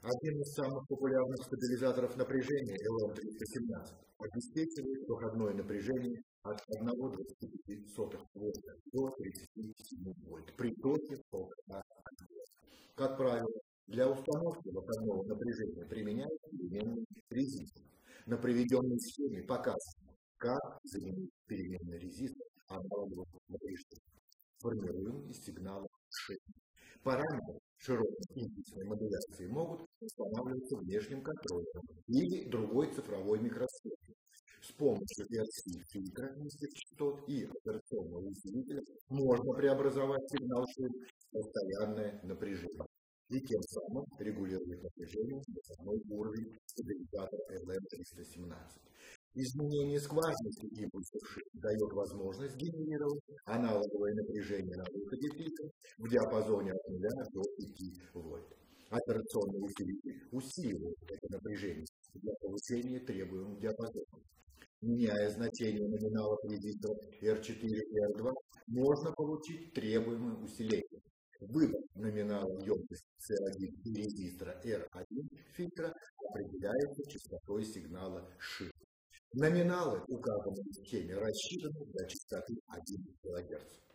Один из самых популярных стабилизаторов напряжения LM317 обеспечивает проходное напряжение от 1,25 вольта до 37 вольт при токе 1,5 ампера. Как правило, для установки выходного напряжения применяется переменный резистор. На приведенной схеме показано, как заменить переменный резистор аналогового напряжения. Формируем из сигнала шин. Параметры широкой импульсной модуляции могут устанавливаться внешним контроллером или другой цифровой микросхемой. С помощью RC-фильтра низких частот и операционного усилителя можно преобразовать сигнал шин в постоянное напряжение и тем самым регулировать напряжение на самой уровень стабилизатора LM317. Изменение скважинности импульсов шин дает возможность генерировать аналоговое напряжение на выходе пика в диапазоне от 0 до 5 вольт. Операционный усилитель усиливает это напряжение для повышения требуемого диапазона. Меняя значение номиналов резисторов R4 и R2, можно получить требуемое усиление. Выбор номинала емкости C1 и резистора R1 фильтра определяется частотой сигнала шин. Номиналы, указанные в схеме, рассчитаны до частоты 1 кГц.